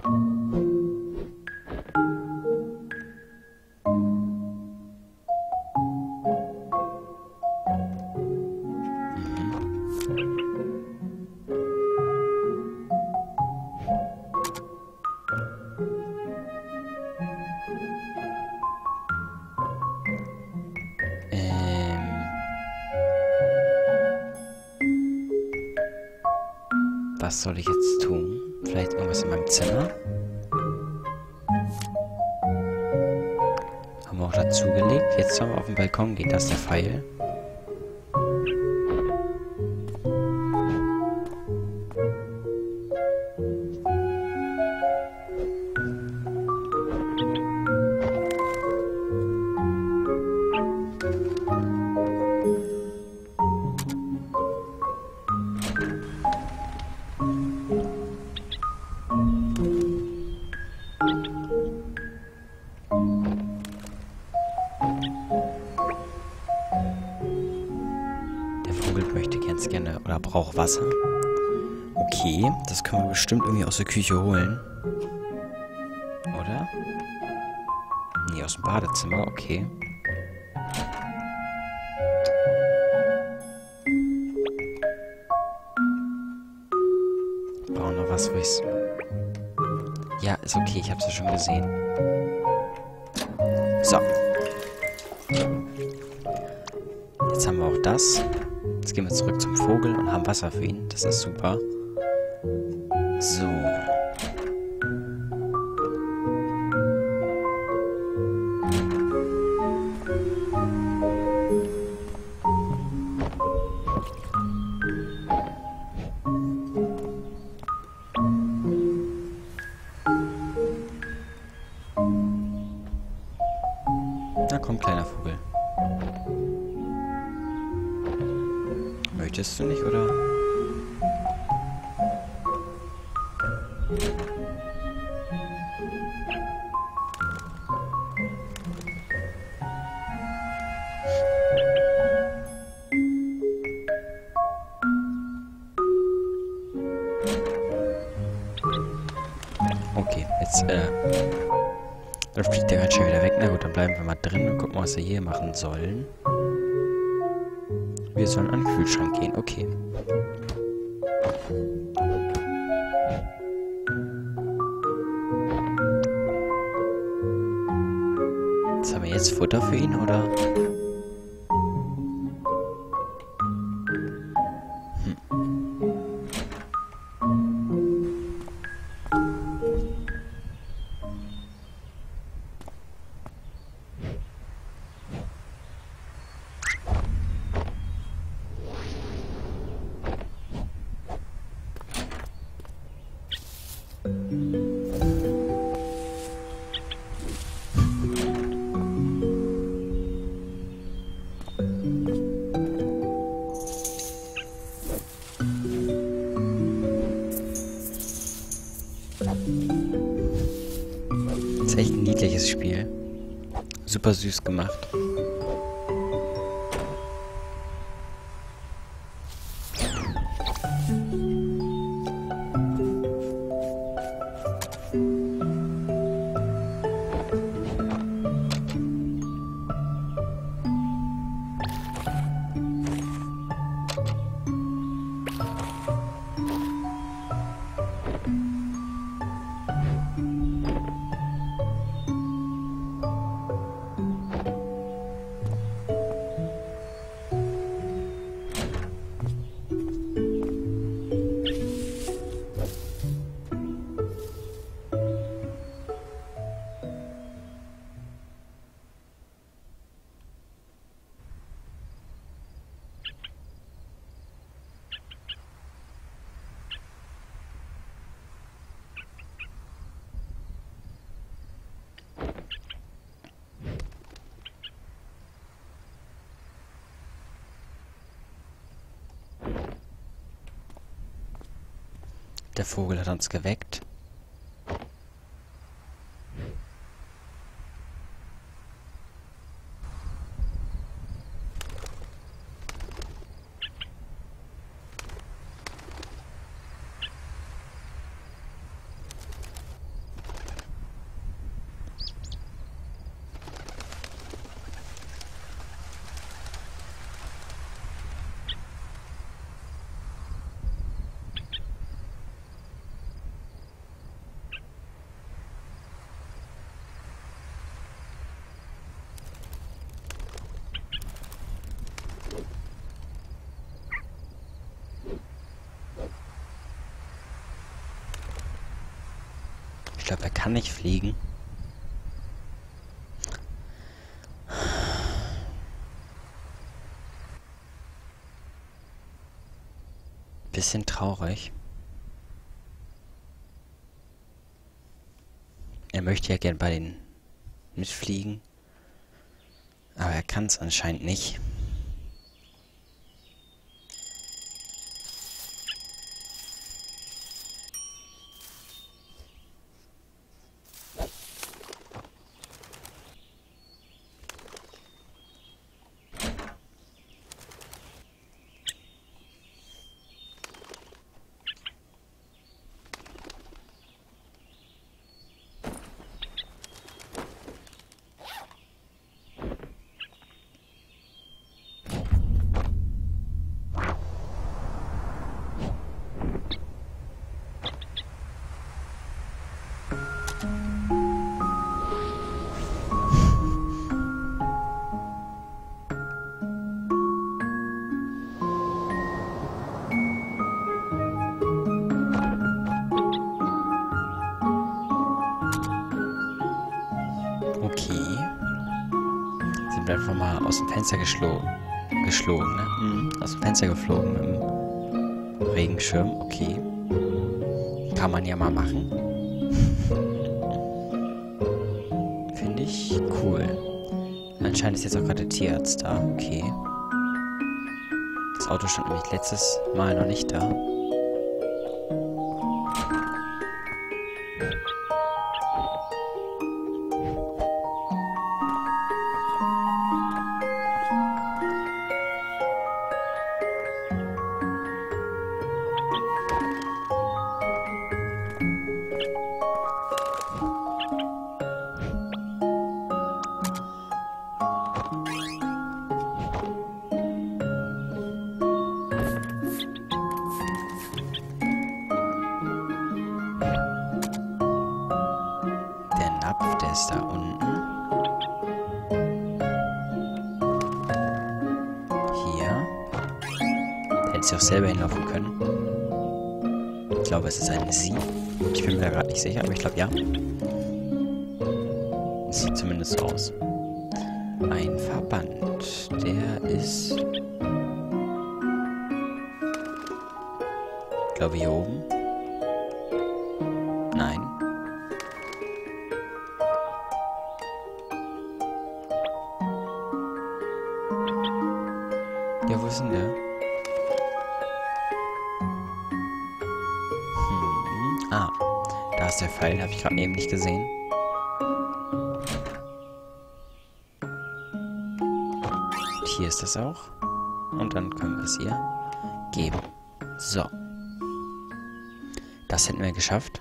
Was soll ich jetzt tun? Vielleicht irgendwas in meinem Zimmer? Haben wir auch dazugelegt. Jetzt sollen wir auf den Balkon gehen. Das ist der Pfeil. Möchte ganz gerne oder braucht Wasser. Okay, das können wir bestimmt irgendwie aus der Küche holen. Oder? Nee, aus dem Badezimmer, okay. Wir brauchen noch was, wo ich's... Ja, ist okay, ich hab's ja schon gesehen. So. Jetzt haben wir auch das. Jetzt gehen wir zurück zum Vogel und haben Wasser für ihn. Das ist super. So. Na komm, kleiner Vogel. Möchtest du nicht, oder? Okay, jetzt, dann fliegt der ganz schnell wieder weg. Na gut, dann bleiben wir mal drin und gucken, was wir hier machen sollen. Wir sollen an den Kühlschrank gehen, okay. Was haben wir jetzt Futter für ihn, oder? Das ist echt ein niedliches Spiel. Super süß gemacht. Der Vogel hat uns geweckt. Ich glaube, er kann nicht fliegen. Bisschen traurig. Er möchte ja gern bei den mitfliegen. Aber er kann es anscheinend nicht. Okay. Sind wir einfach mal aus dem Fenster geschlagen, ne? Aus dem Fenster geflogen mit dem Regenschirm. Okay. Kann man ja mal machen. Finde ich cool. Anscheinend ist jetzt auch gerade der Tierarzt da. Okay. Das Auto stand nämlich letztes Mal noch nicht da. Der ist da unten. Hier. Da hätte sie auch selber hinlaufen können. Ich glaube, es ist eine Sie. Ich bin mir da gerade nicht sicher, aber ich glaube, ja. Es sieht zumindest so aus. Ein Verband. Der ist... Ich glaube, hier oben. Nein. Ja, wo ist denn der? Ah, da ist der Pfeil, habe ich gerade eben nicht gesehen. Und hier ist das auch. Und dann können wir es ihr geben. So. Das hätten wir geschafft.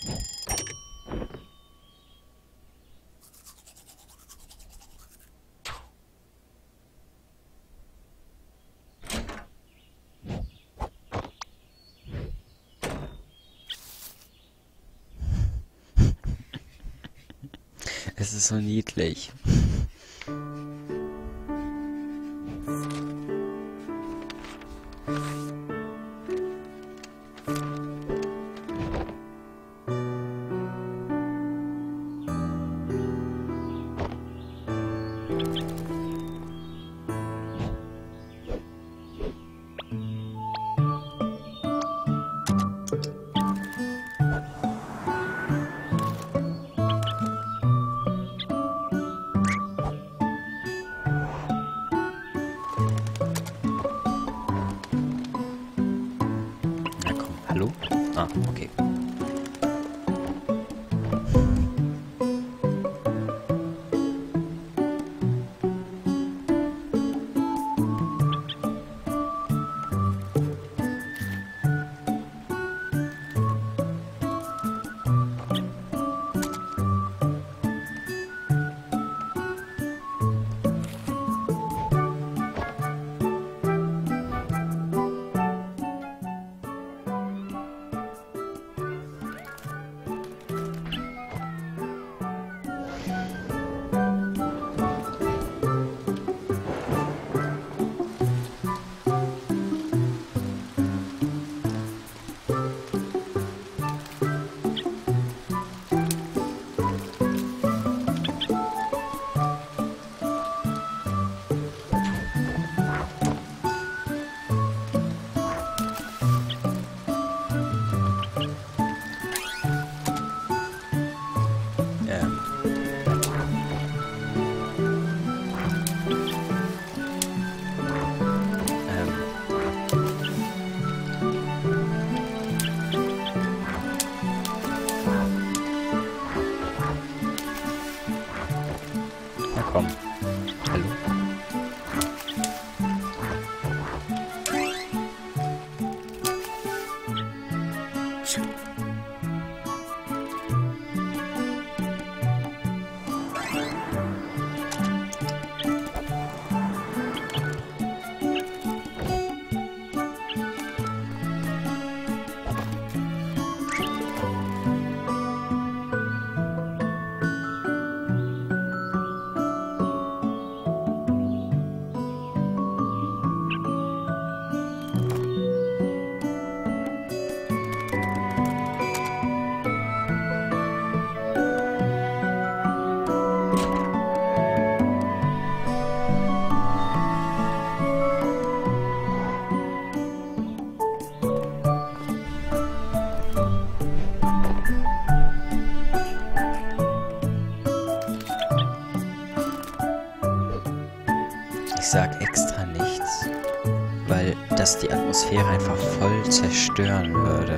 Es ist so niedlich. Hallo? Ah, okay. Na komm. Hallo? Ich sag extra nichts, weil das die Atmosphäre einfach voll zerstören würde.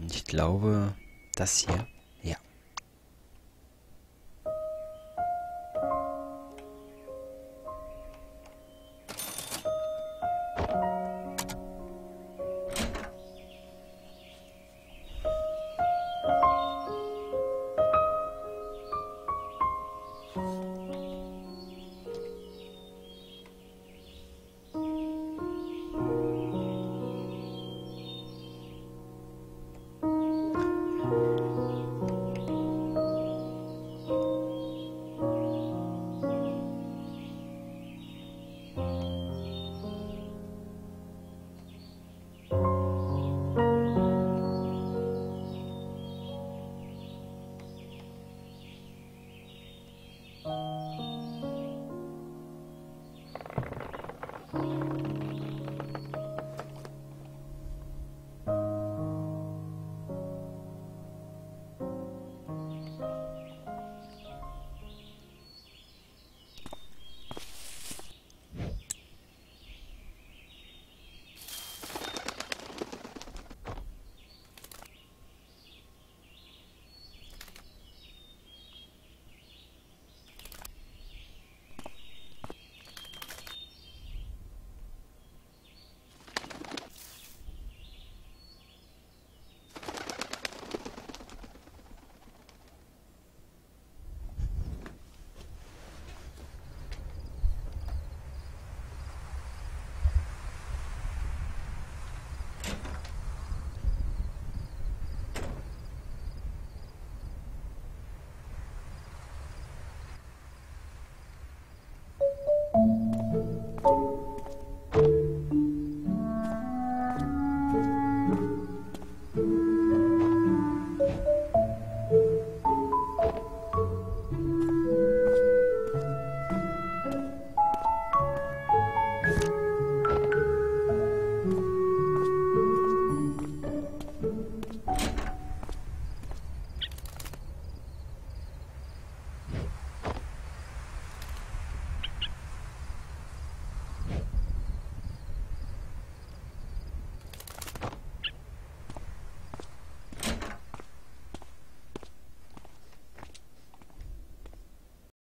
Ich glaube, das hier.